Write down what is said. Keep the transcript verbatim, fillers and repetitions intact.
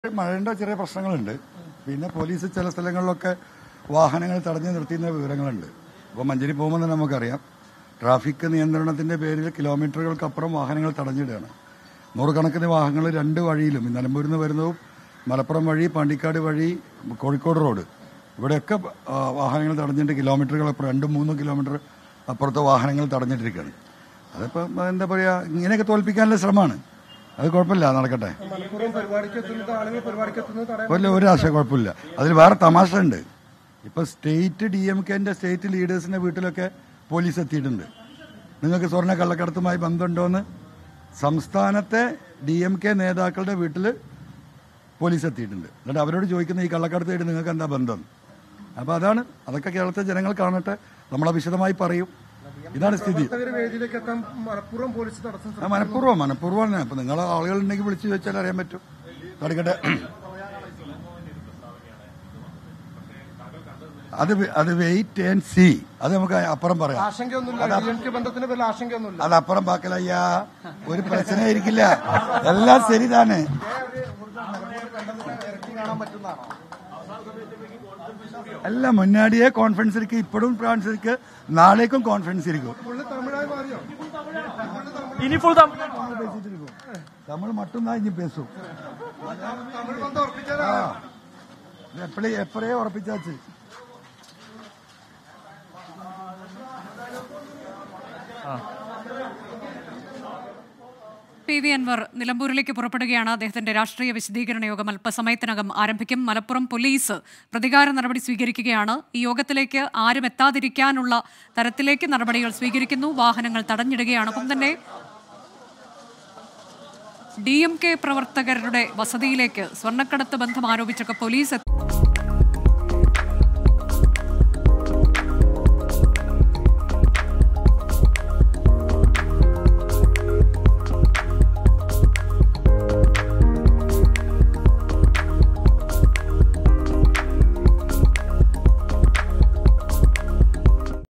മഴയുടെ ചെറിയ പ്രശ്നങ്ങളുണ്ട്. പിന്നെ പോലീസ് ചില സ്ഥലങ്ങളിലൊക്കെ വാഹനങ്ങൾ തടഞ്ഞു നിർത്തിയുന്ന വിവരങ്ങളുണ്ട്. അപ്പോൾ മഞ്ചേരി പോകുമ്പോൾ തന്നെ നമുക്കറിയാം, ട്രാഫിക് നിയന്ത്രണത്തിന്റെ പേരിൽ കിലോമീറ്ററുകൾക്കപ്പുറം വാഹനങ്ങൾ തടഞ്ഞിടുകയാണ്. നൂറുകണക്കിന് വാഹനങ്ങൾ രണ്ട് വഴിയിലും, നിലമ്പൂരിൽ നിന്ന് വരുന്നതും മലപ്പുറം വഴി, പാണ്ടിക്കാട് വഴി, കോഴിക്കോട് റോഡ്, ഇവിടെയൊക്കെ വാഹനങ്ങൾ തടഞ്ഞിട്ട് കിലോമീറ്ററുകൾ രണ്ടും മൂന്നും കിലോമീറ്റർ അപ്പുറത്തെ വാഹനങ്ങൾ തടഞ്ഞിട്ടിരിക്കുകയാണ്. അതിപ്പോൾ എന്താ പറയുക, ഇങ്ങനെയൊക്കെ തോൽപ്പിക്കാനുള്ള ശ്രമമാണ്. അത് കുഴപ്പമില്ല, നടക്കട്ടെ. ഒരു ഒരു ആശയം കുഴപ്പമില്ല. അതിൽ വേറെ തമാശ ഉണ്ട്. ഇപ്പൊ സ്റ്റേറ്റ് ഡി എം കെന്റെ സ്റ്റേറ്റ് ലീഡേഴ്സിന്റെ വീട്ടിലൊക്കെ പോലീസ് എത്തിയിട്ടുണ്ട്. നിങ്ങൾക്ക് സ്വർണ്ണ കള്ളക്കടത്തുമായി ബന്ധമുണ്ടോന്ന് സംസ്ഥാനത്തെ ഡി എം കെ നേതാക്കളുടെ വീട്ടിൽ പോലീസ് എത്തിയിട്ടുണ്ട്. എന്നിട്ട് അവരോട് ചോദിക്കുന്ന ഈ കള്ളക്കടത്തായിട്ട് നിങ്ങൾക്ക് എന്താ ബന്ധം? അപ്പൊ അതാണ്, അതൊക്കെ കേരളത്തിലെ ജനങ്ങൾ കാണട്ടെ, നമ്മളെ വിശദമായി പറയും. ഇതാണ് സ്ഥിതി. മനഃപൂർവ്വം മനഃപൂർവ്വമാണ്. അപ്പൊ നിങ്ങളെ ആളുകളുണ്ടെങ്കിൽ വിളിച്ചു ചോദിച്ചാൽ അറിയാൻ പറ്റും. തടിക്കട്ടെ, അത് അത് വെയിറ്റ് ആൻഡ് സീ. അത് നമുക്ക് അപ്പുറം പറയാം. അത് അപ്പുറം പാക്കലയ്യ, ഒരു പ്രശ്നമായിരിക്കില്ല, എല്ലാം ശരിതാണ്. അല്ല, മുന്നാടിയെ കോൺഫിഡൻസ് ഇരിക്കും, ഇപ്പോഴും കോൺഫിഡൻസ് ഇരിക്കും, നാളേക്കും കോൺഫിഡൻസ് ഇരിക്കും. തമിഴ് മറ്റും ഇനി പേസും എപ്പോഴേ എപ്പോഴേ ഉറപ്പിച്ചാച്ച്. പി വി അൻവർ നിലമ്പൂരിലേക്ക് പുറപ്പെടുകയാണ്. അദ്ദേഹത്തിന്റെ രാഷ്ട്രീയ വിശദീകരണ യോഗം അല്പസമയത്തിനകം ആരംഭിക്കും. മലപ്പുറം പോലീസ് പ്രതികാര നടപടി സ്വീകരിക്കുകയാണ്. ഈ യോഗത്തിലേക്ക് ആരും എത്താതിരിക്കാനുള്ള തരത്തിലേക്ക് നടപടികൾ സ്വീകരിക്കുന്നു. വാഹനങ്ങൾ തടഞ്ഞിടുകയാണ്. ഒപ്പം തന്നെ ഡി എം കെ പ്രവർത്തകരുടെ വസതിയിലേക്ക് സ്വർണ്ണക്കടത്ത് ബന്ധം ആരോപിച്ചൊക്കെ പോലീസ്